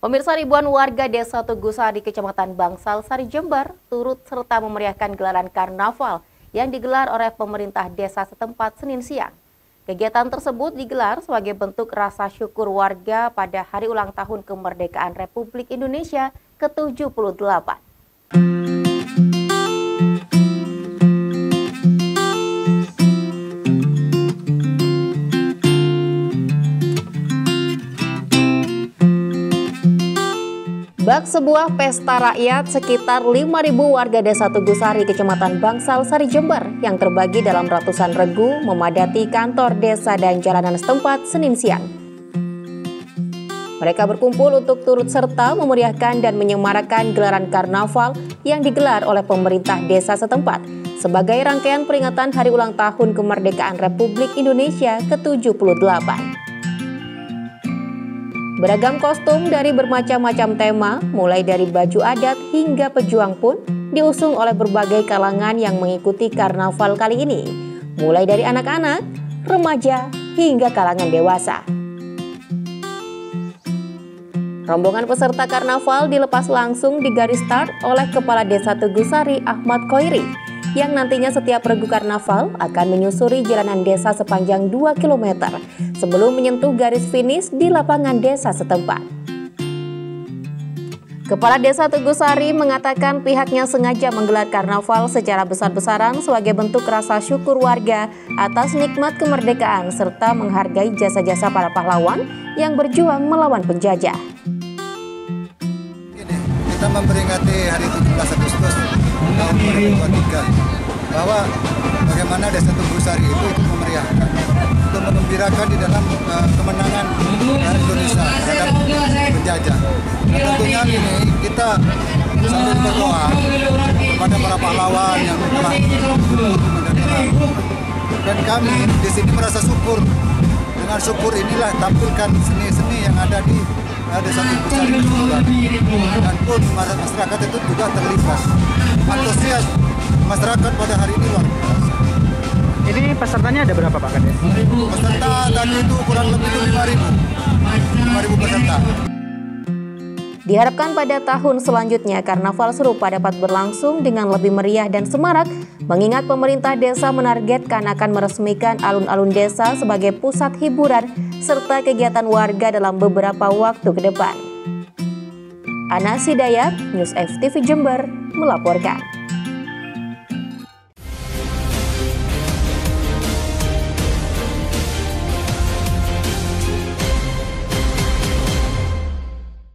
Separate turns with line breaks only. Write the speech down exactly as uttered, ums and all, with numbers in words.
Pemirsa, ribuan warga Desa Tugusari, Kecamatan Bangsal Sari, Jember, turut serta memeriahkan gelaran karnaval yang digelar oleh pemerintah desa setempat Senin siang. Kegiatan tersebut digelar sebagai bentuk rasa syukur warga pada hari ulang tahun kemerdekaan Republik Indonesia ke tujuh puluh delapan. Bak sebuah pesta rakyat sekitar lima ribu warga Desa Tugusari, Kecamatan Bangsal Sari, Jember yang terbagi dalam ratusan regu memadati kantor desa dan jalanan setempat Senin siang. Mereka berkumpul untuk turut serta memeriahkan dan menyemarakan gelaran karnaval yang digelar oleh pemerintah desa setempat sebagai rangkaian peringatan hari ulang tahun kemerdekaan Republik Indonesia ke tujuh puluh delapan. Beragam kostum dari bermacam-macam tema, mulai dari baju adat hingga pejuang pun diusung oleh berbagai kalangan yang mengikuti karnaval kali ini, mulai dari anak-anak, remaja, hingga kalangan dewasa. Rombongan peserta karnaval dilepas langsung di garis start oleh Kepala Desa Tugusari, Ahmad Khoiri, yang nantinya setiap regu karnaval akan menyusuri jalanan desa sepanjang dua kilometer sebelum menyentuh garis finish di lapangan desa setempat. Kepala Desa Tugusari mengatakan pihaknya sengaja menggelar karnaval secara besar-besaran sebagai bentuk rasa syukur warga atas nikmat kemerdekaan serta menghargai jasa-jasa para pahlawan yang berjuang melawan penjajah.
Kita memperingati hari tujuh belas Agustus tahun dua ribu dua puluh tiga bahwa bagaimana Desa Tugusari itu itu memeriahkan untuk mengembirakan di dalam uh, kemenangan uh, Indonesia terhadap penjajah. Nah, tentunya ini kita sambil berdoa kepada para pahlawan yang telah berjuang dan perang. Dan kami di sini merasa syukur. Dengan syukur inilah tampilkan seni-seni yang ada di Desa Tugusari dan pun masyarakat itu juga terlibat. Antusias masyarakat pada hari ini luar biasa.
Ini pesertanya ada berapa Pak Kades?
Peserta tadi itu kurang lebih lima ribu peserta.
Diharapkan pada tahun selanjutnya karnaval serupa dapat berlangsung dengan lebih meriah dan semarak, mengingat pemerintah desa menargetkan akan meresmikan alun-alun desa sebagai pusat hiburan serta kegiatan warga dalam beberapa waktu ke depan. Ana Hidayat, News F T V Jember, melaporkan.